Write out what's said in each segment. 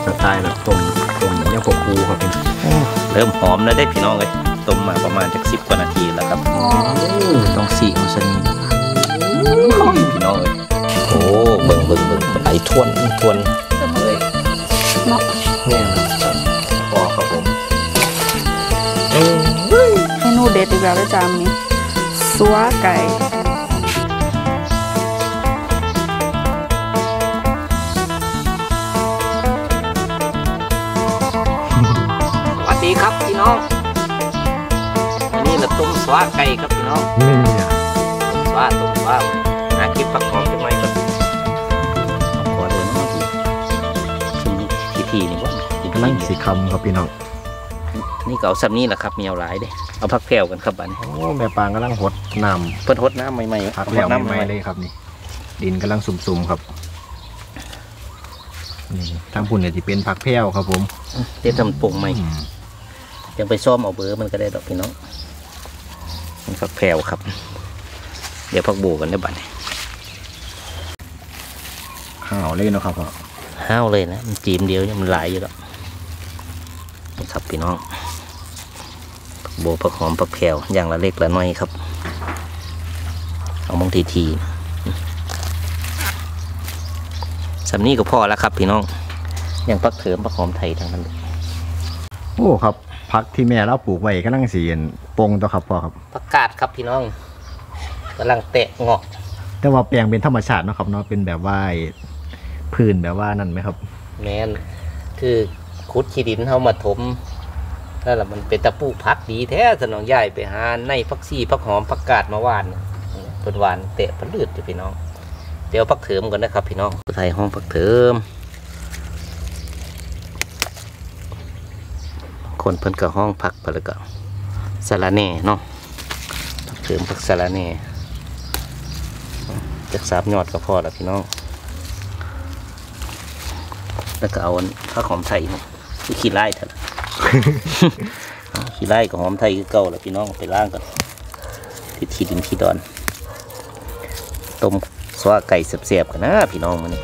สไตล์แบบต้มยังกปูครับเริ่มหอมแล้วได้พี่น้องเลยต้มมาประมาณจาก10 กว่านาทีแล้วครับต้องสีของสนิทพี่น้องเลยโอ้เบิ่งไหลทวนเลยเนี่ยพอครับผมเมนูเด็ดอีกแล้วจานนี้ซัวไก่สวัสดีครับพี่น้องวันนี้เราต้มซัวไก่ครับพี่น้องนี่ต้มซัวหากินผักหอมจังไหมครับขอเลยนะทีนี่ว่านั่งสีคำครับพี่น้องนี่ก็เอาซับนี้แหละครับมีเอาหลายเด้เอาผักแพรวกันครับบ้านนี้โอ้แม่ปางกำลังหดน้ำเพิ่นหดน้ำใหม่ๆผักแล้วใหม่ๆเลยครับนี่ดินกำลังสุ่มๆครับนี่ทางพุ่นเนี่ยจะเป็นผักแพรวครับผมเดี๋ยวทำปุ่งใหม่ยังไปซ่อมเอาเบอร์มันก็ได้ดอกพี่น้องมันผักแพรวครับเดี๋ยวผักโบกันได้บ้านนี้ห้าวเลยนะครับพ่อห้าวเลยนะมันจีมเดียวมันหลายอยู่แล้วครับพี่น้องผักโบผักหอมผักแพรวอย่างละเล็กละน้อยครับเอาบางทีสำนี้ก็พอแล้วครับพี่น้องอย่างผักเถิมผักหอมไทยทั้งนั้นโอ้ครับผักที่แม่เราปลูกไว้ก็นั่งสีปงตัวครับพ่อครับผักกาดครับพี่น้องกำลังแตะเงาะแต่ว่าแปลงเป็นธรรมชาตินะครับเนาะเป็นแบบว่าพื้นแบบว่านั่นไหมครับแม่นคือขุดขี้ดินเข้ามาถมแล้วล่ะมันเป็นตะปูพักดีแท้สนองใหญ่ไปหาในผักซีผักหอมผักกาดมาหวานเป็นหวานเตะผลืดอยู่พี่น้องเดี๋ยวผักเถิมก่อนนะครับพี่น้องใส่ห้องผักเถิมคนเพิ่นกับห้องผักไปแล้วก็สะระแหน่เนาะผักเถิมผักสะระแหน่จาก3 ยอดก็พอแล้วพี่น้องแล้วก็เอาผักหอมไทยที่ขี้ไล่เถอะขี้ไล่กับหอมไทยคือเก่าแล้วพี่น้องไปล้างก่อนที่ขี้ดินขี้ดอนต้มซัวไก่เสียบๆกันนะพี่น้องมัน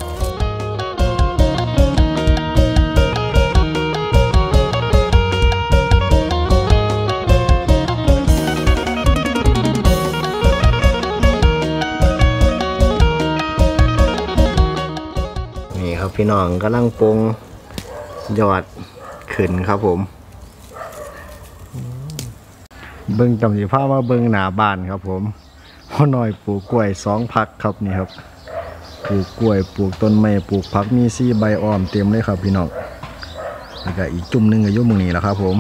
นี่ครับพี่น้องกำลังปรุงยอดขึ้นครับผมเบิ้งจำสีผ้ามาเบิ้งหนาบ้านครับผมพ่อหน่อยปลูกกล้วย2 ผักครับนี่ครับปลูกกล้วยปลูกต้นไม้ปลูกผักมี4 ใบอ้อมเต็มเลยครับพี่น้องแล้วก็อีกจุ่มนึงอายุมึงนี่แหละครับผม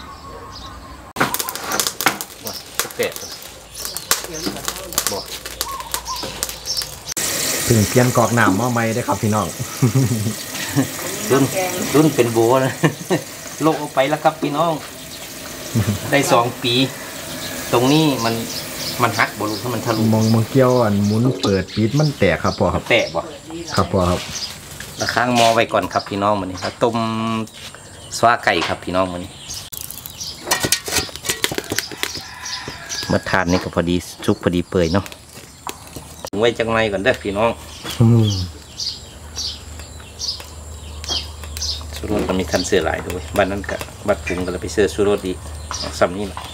ถึงเปลี่ยนกอกหนามมาใหม่ได้ครับพี่น้องรุ่นเป็นโบนะโลกเอาไปแล้วครับพี่น้องได้2 ปีตรงนี้มันหักบอลูถ้ามันทะลุมองเกี้ยวอันหมุนเปิดปิดมันแตกครับพ่อครับแตกบ่ครับพ่อครับระค้างมอไว้ก่อนครับพี่น้องมันนี่ครับต้มสวาไก่ครับพี่น้องมันนี่เมื่อทานนี่ก็พอดีชุกพอดีเปื่อยเนาะไว้จังไรก่อนได้พี่น้องชูรสมันมีคันเสือหลายด้วยบ้านนั้นกับบ้านปรุงก็เลยไปเสือชูรสดีซ้ำนี่นะ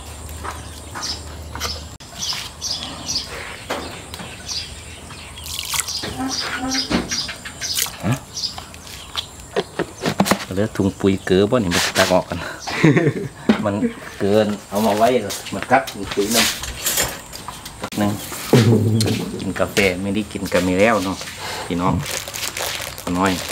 เลือถุงปุ๋ยเกลือบ่นี่มันตะกอกกันมันเกินเอามาไว้มันกัดถุงปุ๋ยนึงกินกาแฟไม่ได้กินกาแฟแล้วเนาะพี่น้องน้อย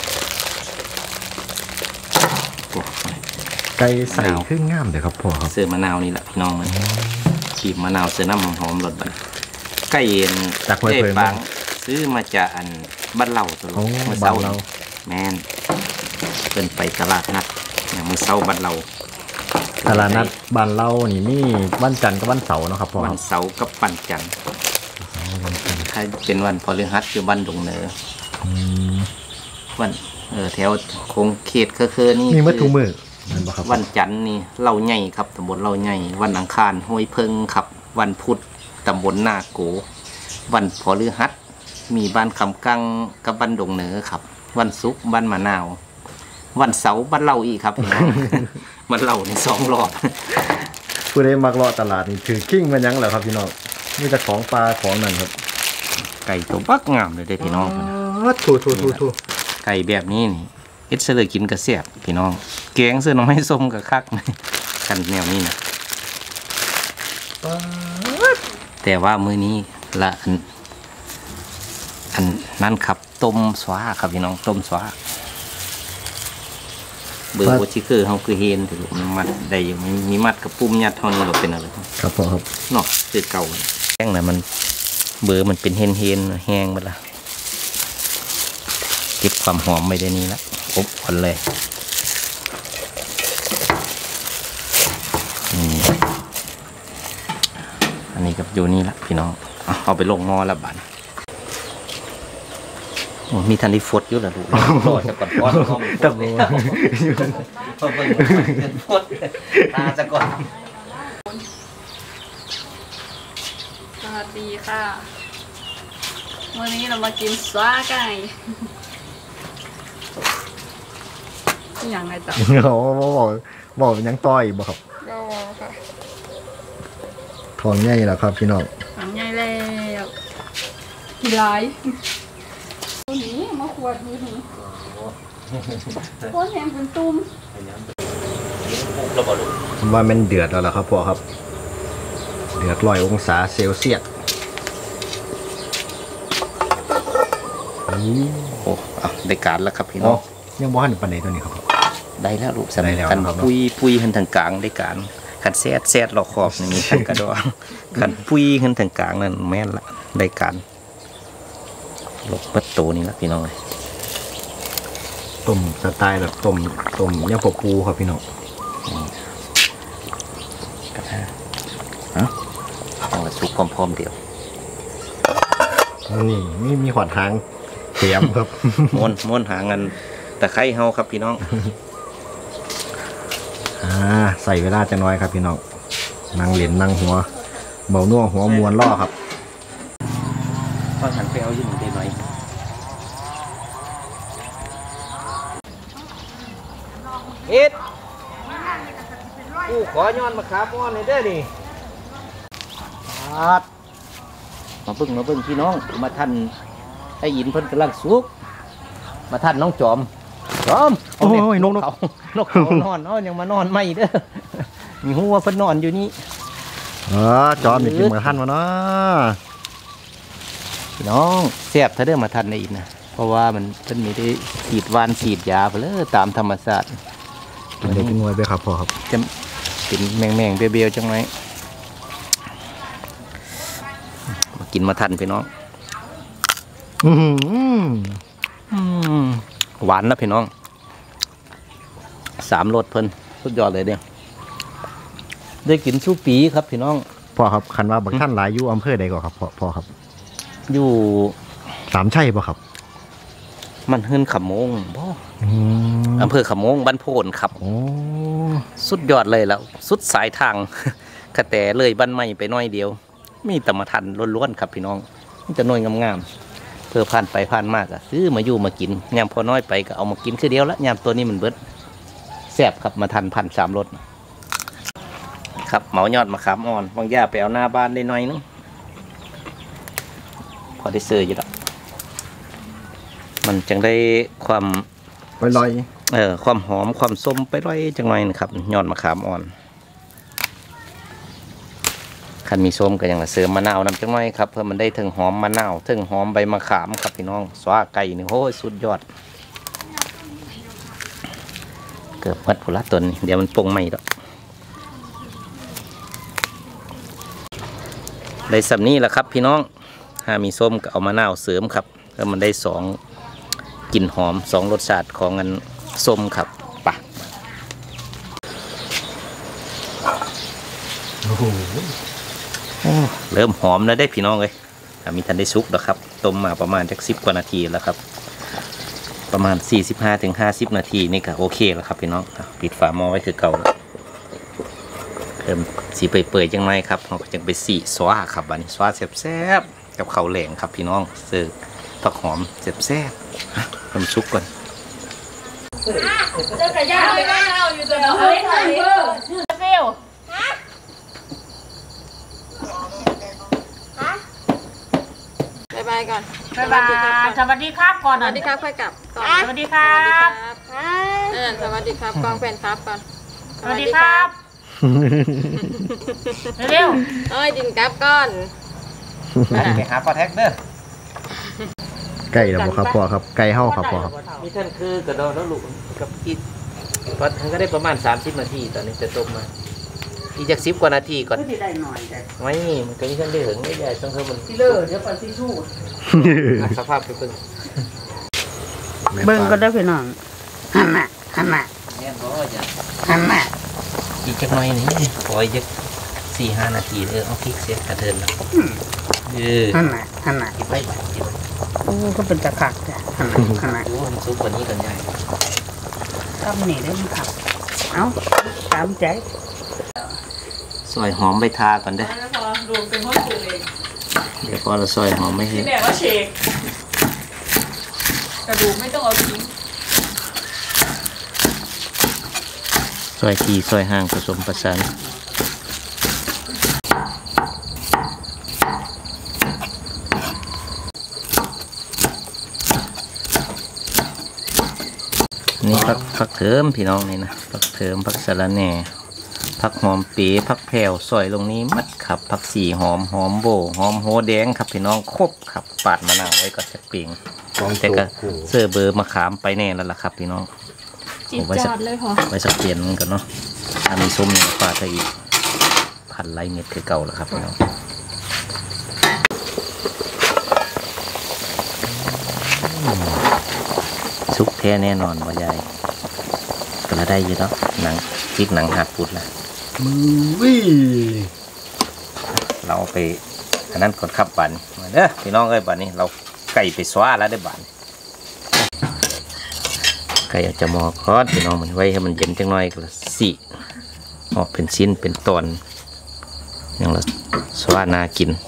ไก่ใส่ขึ้นง่ามเลยครับพ่อครับเสื้อมะนาวนี่แหละพี่น้องมันขีบมะนาวเสื้อน้ำหอมรสแบบไก่เย็นจากเพื่อนบางซื้อมาจากบ้านเราตัวมือเศร้าแมนเป็นไปตลาดนัดอย่างมือเศร้าบ้านเราตลาดนัดบ้านเรานี่วันจันทร์กับวันเสาร์นะครับพ่อวันเสาร์กับวันจันทร์ถ้าเป็นวันพฤหัสคือวันดงเหนือวันแถวโค้งเขตคือนี่มีมัดถุงมือวันจันทร์นี่เล่าใหญ่ครับตำบลเล่าใหญ่วันอังคารห้วยเพิงครับวันพุธตำบลนาโกวันพฤหัสมีบ้านคำกังกับบ้านดงเหนือครับวันศุกร์บ้านมะนาววันเสาร์บ้านเราอีกครับพี่น้อง บ้านเราใน2 รอบผู้ใดมักเลาะตลาดนี่ถือกิ้งมันยังแหละครับพี่น้องมีแต่ของปลาของนั่นครับไก่ตัวบักงามเลยเด้อพี่น้องถูไก่แบบนี้นี่เอ็ดเสลอกินกระเสียบพี่น้องแกงเสื้อน้องให้ส้มกับคักกันแนวนี้นะแต่ว่ามื้อนี้ละอันนั่นครับต้มสวาครับพี่น้องต้มสวาเบอร์โอชิคือเฮาคือเฮนถือมันมัดได้อยู่มีมัดกับปุ่มยัดเท่านี้เราเป็นอะไรครับพ่อครับเนาะคือเก่าแห้งนะมันเบอร์มันเป็นเฮนแห้งไปละเก็บความหอมไว้ได้นี้ละอบก่อนเลยอันนี้กับอยู่นี่ละพี่น้องเอาไปลงหม้อแล้วบัดมีทันที่ฟดอยู่แล้วลูกรอจะก่อนป้อนห้องตะโกนพอเบิ่งฟดตาจะก่อนสวัสดีค่ะวันนี้เรามากินสวาไก่อย่างไรต่อเขาบอกยังต้อยบ่ครับก็ค่ะทองใหญ่แล้วครับพี่น้องทำไงแล้วกี่ไรตัวนี้มาขวดดูนี่โคตรแห้งเป็นตุ้มเราบอกลูกว่ามันเดือดแล้วล่ะครับพ่อครับเดือด100°C โอ้ได้การแล้วครับพี่อ๋น้อองยังบ่ทันปานใดตัวนี้ครับได้แล้วลูกได้แล้วกันครับปุยขึ้นทางกลางได้การขันแซดหลอกขอบนี่มีขันกระดองขันปุยขึ้นทางกลางนั่นแม่นละได้การลกประตูนี่ละพี่น้องต้มสไตล์แบบต้มยำปลาปูครับพี่น้องกันฮะเอาละสุกพร้อมๆเดียวนี่มีหอดหางเขียมครับม้วนหาเงินตะไคร้เฮาครับพี่น้องใส่เวลาจะน้อยครับพี่น้องนั่งเหรียญนั่งหัวเบาน่วหัวมวนล่อครับพอหันไปเอาอยู่ได้หน่อยเอ็ดกูขอย้อนมาขาม้อนเลยเด้อนี่มาเบิ่งพี่น้องมาท่านไอ้ยินเพิ่นกำลังสุกมาท่านน้องจอมโอ้ยนกเขานอนยังมานอนไม่เด้อมีหัวเพิ่นนอนอยู่นี่จอมนี่กินเหมือนท่านวะเนาะพี่น้องแซ่บถ้าเด้อมาท่านไอ้ยินนะเพราะว่ามันเพิ่นมีได้ฉีดวานฉีดยาไปเลยตามธรรมชาติมันได้กินงวยไปครับพ่อครับจะเป็นแมงเบี้ยวๆจังไหมมากินมาทันพี่น้องหวานนะพี่น้อง3 รสเพิ่นสุดยอดเลยเดียวได้กินชูปีครับพี่น้องพ่อครับคันว่าบักท่านหลายอยู่อำเภอใดก่อนครับพ่อครับอยู่สามชัยป่ะครับมันขึ้นขมงบ่อำเภอขมงบ้านโพนครับโอ้สุดยอดเลยแล้วสุดสายทาง กระแต่เลยบ้านใหม่ไปน้อยเดียวมีแต่มาทันล้วนๆครับพี่น้องมันจะน้อยงามๆเพื่อผ่านไปผ่านมากอะซื้อมาอยู่มากินยามพอน้อยไปก็เอามากินคือเดียวละยามตัวนี้มันเบิดแซ่บครับมาทัน1,300 รสครับเหมายอดมะขามอ่อนบางย่าไปเอาหน้าบ้านได้หน่อยนึงพอได้ซื้ออยู่แล้วมันจังได้ความไปลอยความหอมความส้มไปร่อยจังหน่อยนะครับยอดมะขามอ่อนคันมีส้มก็ยังเสริมมะนาวน้ำจังหน่อยครับเพื่อมันได้ถึงหอมมะนาวถึงหอมใบมะขามครับพี่น้องสวาไก่นี่โอ้ยสุดยอดเกือบมัดผลละตนเดี๋ยวมันปรุงใหม่แล้วได้สำนี้แหละครับพี่น้องถ้ามีส้มก็เอามะนาวเสริมครับเพื่อมันได้2 กลิ่นหอม2 รสชาติของอันส้มครับปะเริ่มหอมแล้วได้พี่น้องเลยมีทันได้สุกแล้วครับต้มมาประมาณจาก10 กว่านาทีแล้วครับประมาณ45-50 นาทีนี่ก็โอเคแล้วครับพี่น้องปิดฝาหม้อไว้คือเก่าแล้วเริ่มสีเปื่อยๆจังไรครับเราก็จะไปสีสวาครับอันนี้สวาแซ่บๆกับข้าวแหลงครับพี่น้องเสิร์ฟผักหอมแซ่บๆทำซุปก่อนเจ้าไก่ย่างไม่ได้เอาอยู่ตัวเนาะเฮ้ยเฟลบายบายก่อนบายบายสวัสดีครับก่อนสวัสดีครับค่อยกลับก่อนสวัสดีครับสวัสดีครับกองแฟนครับก่อนสวัสดีครับเร็วเอ้ยดินกลับก่อนไปหาปลาแท็กเด้อไก่แล้วบ่ครับพ่อครับไก่เฮาครับพ่อครับนี่ท่านคือกระดองแล้วลูกกับอีกวัดมันก็ได้ประมาณ30 นาทีตอนนี้จะต้มมาอีกจาก10 กว่านาทีก่อนที่ได้หน่อยแต่ไม่มันก็มีท่านได้ถึงไม่ใหญ่ต้องเพิ่มมันที่เลิศเดี๋ยวก่อนที่ชู้สภาพเป็นเบิ่งก็ได้พี่น้องหันมาแม่นบ่อย่าหันมาอีกจักหน่อยนี่ปล่อยจัก4-5 นาทีเอาพริกเสียกระเทินแล้วหันมากินไปกินโอ้ก็เป็นตะขักจ้ะหันมาดูมันซุปกว่านี้กันใหญ่ตำหนิได้มั้งครับเอาตามใจซอยหอมใบทาก่อนเด้อดูเป็นห้องสูงเองเดี๋ยวพอเราซอยหอมไม่เห็นที่แบบว่าเชคกระดูกไม่ต้องเอาทิ้งซอยทีซอยห่างผสมประสานนี่ผักเถิมพี่น้องนี่นะผักเถิมผักสะระแหน่ผักหอมเป๋ผักแผ่วซอยลงนี้มัดขับผักสีหอมโบหอมโหแดงครับพี่น้องครบครับปาดมะนาวไว้ก่อนจะปิ่งแต่ก็เสื้อเบอร์มะขามไปแน่แล้วล่ะครับพี่น้องจีบจอดเลยพอไว้สักเปลี่ยนมันกันเนาะถ้ามีส้มเนี่ยปาดไปอีกพันไล่เม็ดคือเก่าแล้วครับพี่น้องซุปแท้แน่นอนว่าใหญ่ก็ละได้อยู่เนาะหนังพริกหนังหักปุดละเราไปอันนั้นก่อนขับบันมาเด้อพี่น้องเอ้ยบันนี้เราไก่ไปสว้าแล้วได้บันไก่อาจจะหมอคอสพี่น้องมันไว้ให้มันเย็นจังหน่อยก็สิออกเป็นชิ้นเป็นตอนอย่างละสว้านากิน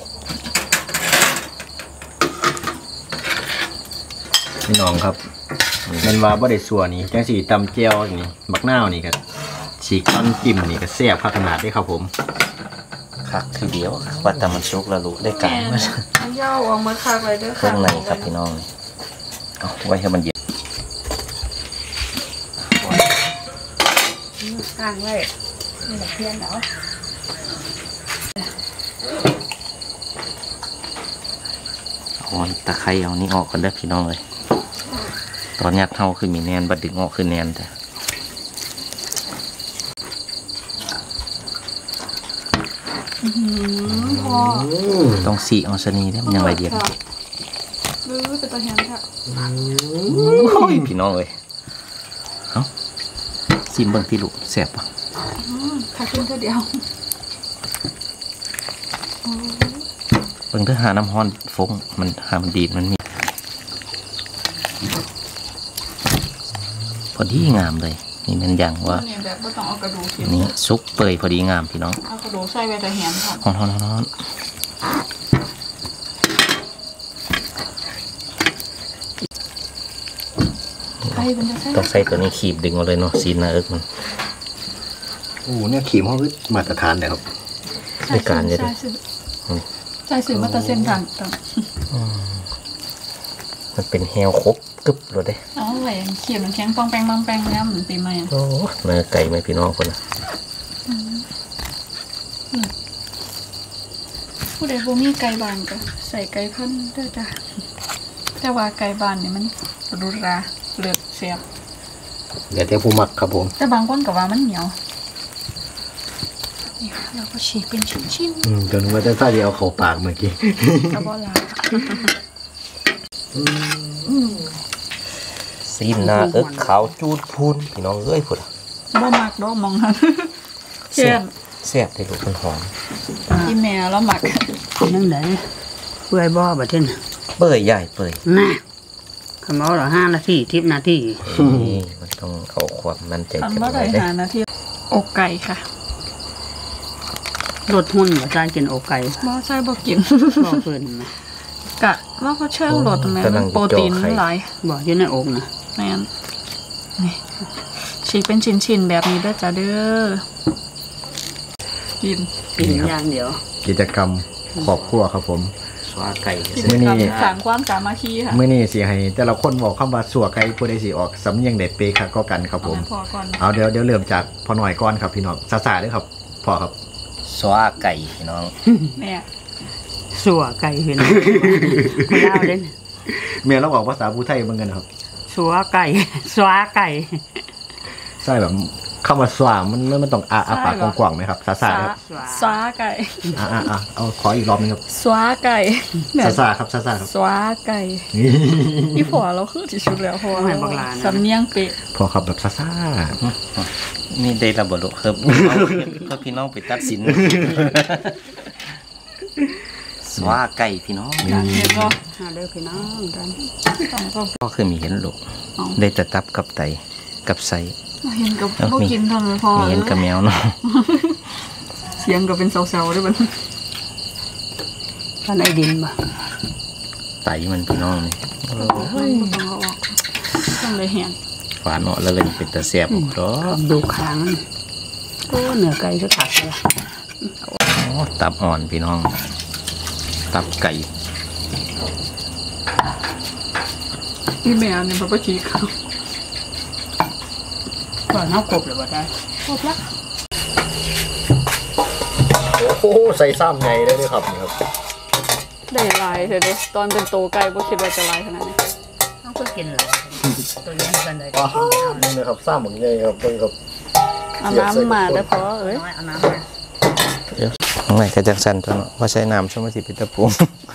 พี่น้องครับมันว่าบ่ได้สัวนี่จังสีตำเจียวนี่บักนาวนี่ก็ฉีกต้นจิ้มนี่ก็แซ่บขนาดได้ครับผมคักทีเดียวว่าแต่มันชุกแล้วรู้ได้การว่าเย่าออกมาคักเลยด้วยค่ะเครื่องในครับพี่น้องเอาไว้ให้มันเย็นกลางไว้นี่แบบเพี้ยนแล้วเอาตะไคร้เอานี่ออกกันได้พี่น้องเลยตอนยัดเท่าคือมีแนนบัดดึงออกคือแนนแต่พอต้องสีเอาสนีได้มันยังไรเดียวเป็นตัวแทนค่ะพี่น้องเลยเอาซิมเบิ้งที่ลูกแสบป่ะถ้าขึ้นก็เดียวเบิ้งถ้าหาน้ำฮ้อนฟงมันหามันดีดมันมีพอดีงามเลยนี่มันอย่างว่านี่ซุปเปื่อยพอดีงามพี่น้องเอากระดูกใส่ไว้แต่แหนค่ะร้อนต้องใส่ตัวนี้ขีบดึงเอาเลยเนาะซีนนะมันโอ้เนี่ยขีมเขามาตรฐานเลยครับในการเลยด้วยใส่สื่อมาตรเส้นทางต่างมันเป็นแฮวครบกึบเลยเด้เอาไว้เขียนมันแข็งปองแปงแล้วมันปีใหม่โอ้เนื้อไก่ไหมพี่น้องคนน่ะผู้ใดบ่มีไก่บานก็ใส่ไก่พันธุ์ได้จ้ะแต่ว่าไก่บานนี่มันรุราเลือดเสียบเดี๋ยวเดี๋ยวผู้มักครับผมแต่บางคนก็ว่ามันเหนียวนี่เราก็ฉีกเป็นชิ้นๆจนว่าจะใส่เดียวเข้าปากเมื่อกี้กระบอกลาซีนหน้าขาวจูดพูนพี่น้องเอ้ยพุ่นบ่มักดอกมองหันแซ่บที่ลูกมันหอมอีแม่แล้วหมักนั่นไหนเปื่อยบ่บัดนี้เปื่อยใหญ่เปื่อยน่ะคำว่า5 นาที10 นาทีนี่มันต้องเอาความมั่นใจกันว่าได้5 นาทีอกไก่ค่ะรสหุ่นบ่ใช่กินอกไก่บ่ใช่บ่กินบ่เพิ่นนะกะว่าเขาเชิงรสแม่โปรตีนหลายบ่อยู่ในอกนะแม่นฉีกเป็นชิ้นๆแบบนี้เด้อจ้าเด้อกินกินอย่างเดียวกิจกรรมครอบครัวครับผมสวาไก่มื้อนี้สร้างความสามัคคีค่ะมื้อนี้สิให้แต่ละคนบอกคำว่าสัวไก่ผู้ใดสิออกสำเนียงเด็ดเปคักก็กันครับผมพอก่อนเอาเดี๋ยวเริ่มจากพ่อหน่อยก่อนครับพี่น้องซาๆเด้อครับพ่อครับสวาไก่พี่น้องแม่สัวไก่เป็นคนลาวเด่นเมียเราบอกภาษาผู้ไทยเหมือนกันครับสัวไก่สวาไก่ใช่แบบคำว่าสว่างมันต้องอาปากกว้างๆไหมครับซาๆครับสวาไก่เอาขออีกรอบนึงครับสวาไก่แบบซาๆครับซาๆครับสวาไก่อีผัวเราคือที่สุดแล้วเพราะว่าสำเนียงเป๊ะพอครับแบบซานี่ได้ระบบครับก็พี่น้องไปตัดสินสวาไก่พี่น้องเห็นบ่หาเด้อพี่น้องกันก็คือมีเห็นลูกได้แต่ตับกับไตกับไส้เห็นกับพวกกินเท่านั้นพอมีเห็นกับแมวเนาะเสียงก็เป็นเซาๆด้วยมันท่านไอ้ดินบ่ไตมันพี่น้องนี่ต้องเอาออกต้องเลยแหงฝาเนาะแล้วเลยเป็นตะแซ่บหรอดูขางโอ้เนื้อไก่ก็ขัดเลยตับอ่อนพี่น้อง ตับไก่นี่แม่เนี่ยพ่อฉีกเขาก่อนเอากบเลยบ่ได้ครบละๆโอ้ใส่ซ้ำไงได้ด้วยครับนี่ครับได้ลายเถอะเด้ตอนเป็นโตไก่บ่คิดว่าจะลายขนาดนี้เอาก็กินเลยตัวนี้กันเลยว้าวนี่นะครับซ้ำเหมือนไงครับเพิ่งครับเอาน้ำมาได้พอเอ้ยเอาน้ำมาทำไมกระจังสันตัวเนาะว่าใช้น้ำช่วยมาสิเป็นตะปู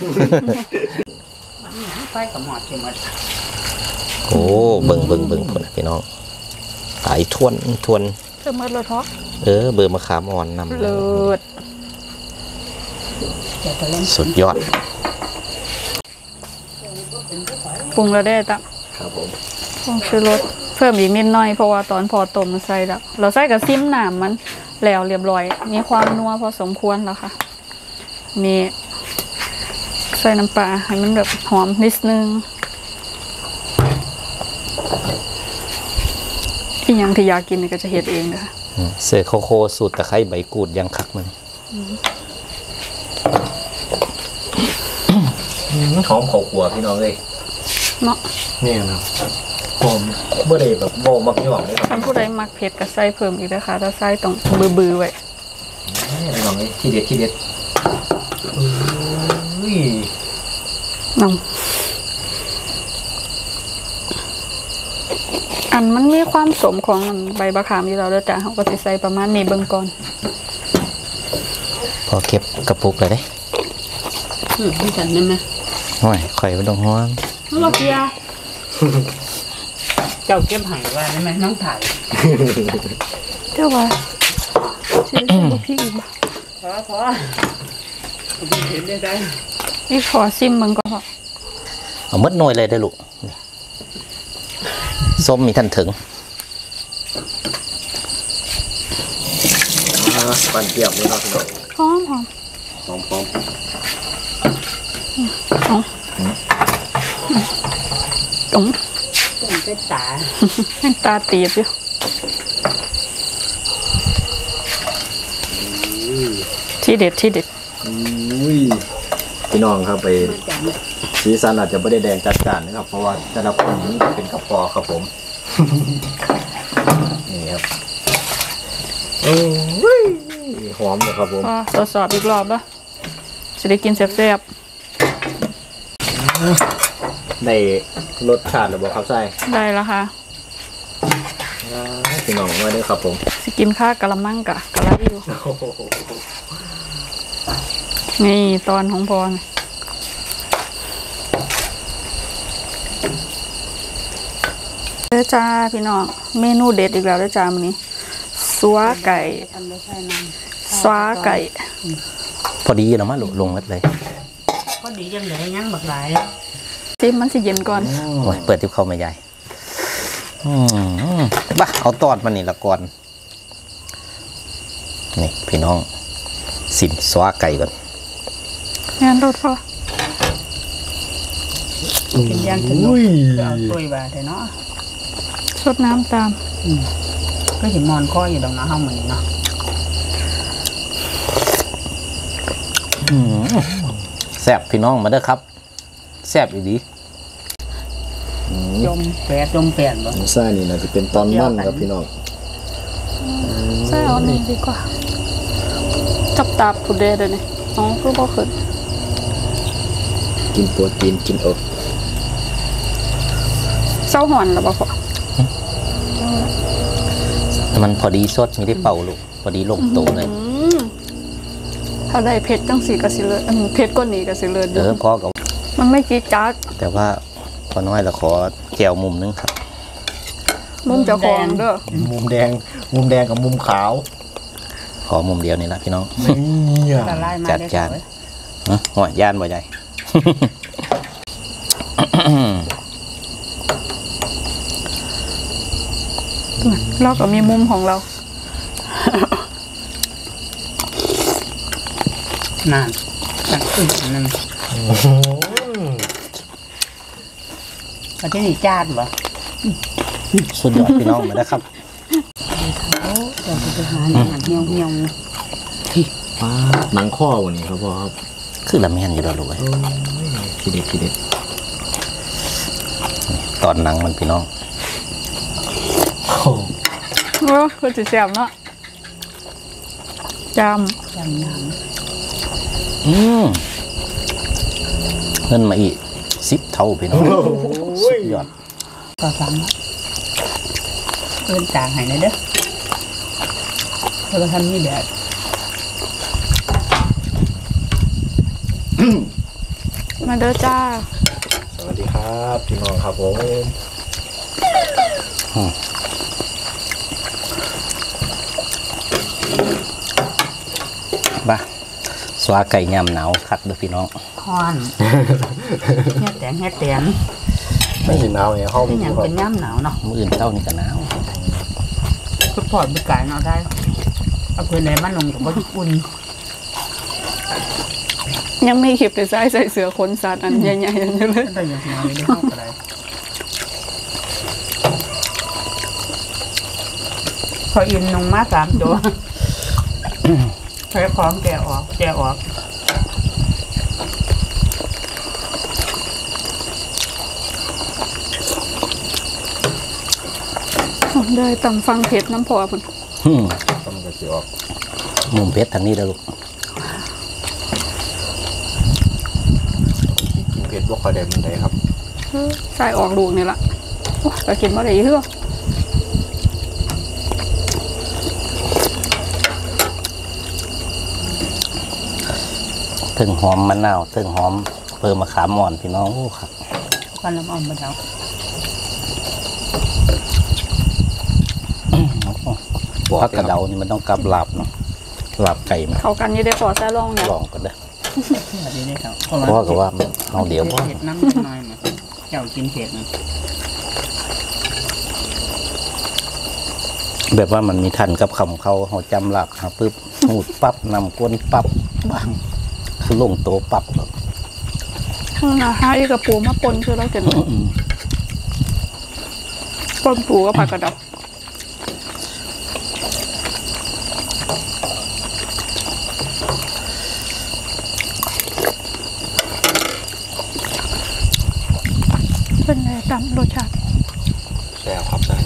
ไฟกับหมอดเข็มหมดโอ้เบิ่งคนพี่น้องหลายทวนเพิ่มมาเลยท้อเบอร์มะขามอ่อนนำเลิศจะไปเล่นสุดยอดปรุงแล้วได้ตักครับผมผงชูรสเพิ่มอีกนิดหน่อยเพราะว่าตอนพอต้มใส่แล้วเราใส่กับซิมน้ำมันแล้วเรียบร้อยมีความนัวพอสมควรแล้วค่ะมีใส่น้ำปลาให้มันแบบหอมนิดนึงที่ยังที่อยากกินนี่ก็จะเฮ็ดเองนะคะเสือโคโคสูตรตะไคร้ใบกูดยังคักมันหอมข้าวคั่วพี่น้องเลยเนาะนี่นะหอมเมื่อใดแบบโบมักย่องเลยครับท่านผู้ใดมักเผ็ดก็ใส่เพิ่มอีกนะคะถ้าใส่ต้องบือๆไว้นี่พี่น้องเลยที่เด็ดอุ้ยน้องอันมันมีความสมของใบมะขามอยู่แล้วเด้อจ้ะเขาก็สิใส่ประมาณนี้เบิ่งก่อนพอเก็บกระปุกเลยเด้พี่ฉันได้ไหมโอ้ยข่อยไม่ต้องห่วงเราเกียเจ้าเก็บหายว่าได้ไหมน้องถ่ายเจ้าว่าสิได้ใส่พริกอีกบ่พอเห็นได้นี่ขอซิมเบิ่งก่อนพอเอามดหน่วยเลยได้อลูกส้มมีทันถึงปั่นเปียกเลยเนาะพี่น้องหอมหอมตุ๋มต้นเป็นตาให้ตาตีบอยู่ที่เด็ดอุ้ยพี่น้องครับไปสีสันอาจจะไม่ได้แดงจัดจ้านนะครับเพราะว่าแต่ละคนนี้เป็นกระเพาะครับผม นี่ครับโอ้ยหอมเลยครับผมพอทดสอบอีกรอบละจะได้กินแซ่บได้รสชาติหรือเปล่าครับไส้ๆได้แล้วค่ะพี่น้องมาด้วยครับผมสิกินข้าวกะละมังกะกะไรอยู่นี่ตอนของพรเด้อจ้าพี่น้องเมนูเด็ดอีกแล้วเด้อจ้ามื้อนี้สัวไก่ทำได้ใช่น้สัวไก่พอดีเนาะมาลงมัดเลยำก็ดีจังเลยยังบักหลายซิมมันสิเย็นก่อนโอ้ยเปิดทิพเข้ามาใหญ่บ้าเอาตอดมานี่ละก่อนนี่พี่น้องสิมสวาไก่ก่อนงานรถพอกินย่างถึงเอาตุยบาดเนาะสดน้ำตามก็เห็นมอนข้ออยู่ตรงนั้นห้องมันเนาะแซ่บพี่น้องมาเด้อครับแซ่บอีดียมแปดบ่ซ่านี่นะจะเป็นตอนมั่นครับพี่น้องใส่เอาหนึ่งดีกว่าจับตาผู้เดย์เลยนี่น้องคือบ่ขึ้นกินโปรตีนกินอกเศร้าหอนแล้วบ่พอมันพอดีสดไม่ได้เป่าลูกพอดีลงโตเลยถ้าได้เผ็ดจังสีก็สิเลยเผ็ดกว่านี้ก็สิเลยพอกับมันไม่จี๊ดจ๊าดแต่ว่าพอน้อยเราขอแจวมุมนึงครับมุมเจ้าของเด้อมุมแดงกับมุมขาวขอมุมเดียวนี่ละพี่น้องนี่อ่ะละลายมาจัดได้จานเลยหัวย่านบ่ใหญ่เราก็มีมุมของเรานานจังอึดนึงประเทศนี้จาดบ่สุดยอดพี่น้องมาแล้วครับเดี๋ยวจะไปหาอาหารเหี่ยวป้าหนังข้อวันนี้ครับพ่อครับคือละเมียนอยู่แล้วลูกเอ้ยทีเด็ดตอนหนังมันพี่น้องโอ้คือสิแซ่บเนาะจๆจำน้เงินมาอีก10 เท่าพี่น้องสุดยอดำก็ฟังเอิ้นจางให้หน่อยเด้อแล้วก็ทำนี่แดดำมาเด้อจ้าสวัสดีครับพี่น้องครับผมบ้าสวาไก่ยำหนาวคักเด้อพี่น้องฮ้อนแฮ่แตงไม่สิหนาวไงห้องเป็นหยังเป็นย่ำหนาวเนาะมื้ออื่นเท่านี้ก็หนาวคือพอดไปไก่เนาะได้เอาเพื่อนไหนมาลงกับบ่อุ่นยังไม่คลิปเลยใส่เสื้อขนสัตว์อันใหญ่ๆอย่างนี้เลยก็อย่างน้อยได้เข้าไปได้พออินลงมา3 ตัวใช้ของแกะออกได้ตำฟังเผ็ดน้ำพอพุ่นต้องกระสีออกมุมเพชรทางนี้เด้อลูกกินเผ็ดบ่ค่อยได้มันได้ครับใส่ออกลูกนี่ละโอ้ก็กินบ่ได้อีกเด้อถึงหอมมะนาวถึงหอมเพิ่มมะขามอ่อนพี่น้องโอ้ครับกันน้ำอ่อนมาแล้วผักกระเดานี่มันต้องกับลาบเนาะลาบไก่มาเข้ากันอยู่ได้ขอใส่ลองเนี่ยลองกันเด้อสวัสดีได้ครับเพราะว่าก็ว่าเอาเดี๋ยวบ่เผ็ดน้ำน้อยมาเจ้ากินเผ็ดนะแบบว่ามันมีทันกับคำเขาเขาจำหลักหาปึ๊บหูดปั๊บนำก้นปั๊บบ้างคือลงโตปั๊บแบบข้างหน้าหาอีกกระปูมาปนคือเราเก็บปนปูกับผักกระดับเป็นไงตามรสชาติแซ่บครับใช่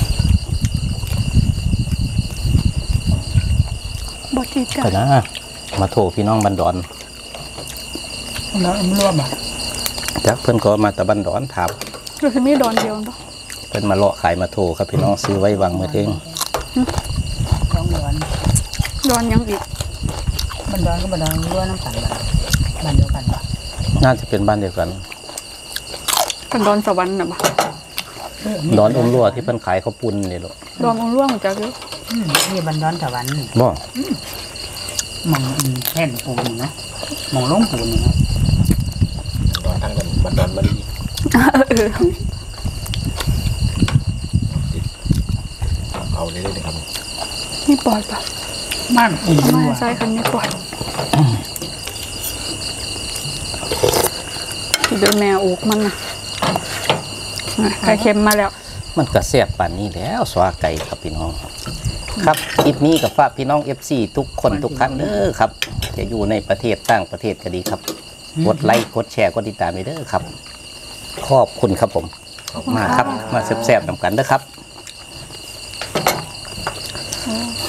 บดจีดจ้ะไปนะมาโทรพี่น้องบันดอนแล้วรวมอ่ะจักเพื่อนก็มาตะบันดอนถามเราจะมีดอนเดียวเนาะเพื่อนมาเลาะขายมาโทรครับพี่น้องซื้อไว้วางมือเองต้องร้อนดอนยังอีกบันดอนก็บันดอนรั่วน้ำกันบ้านเดียวกันปะน่าจะเป็นบ้านเดียวกันกันดอนสวรรค์นะบ่ดอนอุ้มรั่วที่เพื่อนขายข้าวปุ้นนี่ลูกดอนองร่วงจากเยอะนี่บันดอนตะวันนี่บ่มองแท่นปูนนะมองลงปูนนะดอนทั้งกันบันดอนมะลิเอาเลยเลยครับนี่ปอดปะบ้านปูนไม่รั่วใช่คันนี้ปอดเดินแมวอกมันนะไข่เค็มมาแล้วมันก็แซ่บป่านนี้แล้วสวาไก่ครับพี่น้องครับคลิปนี้กับฝากพี่น้อง FC ทุกคนทุกท่านเด้อครับจะอยู่ในประเทศต่างประเทศก็ดีครับกดไลค์กดแชร์กดติดตามไปเด้อครับขอบคุณครับผมมาครับมาแซ่บๆนำกันเด้อครับ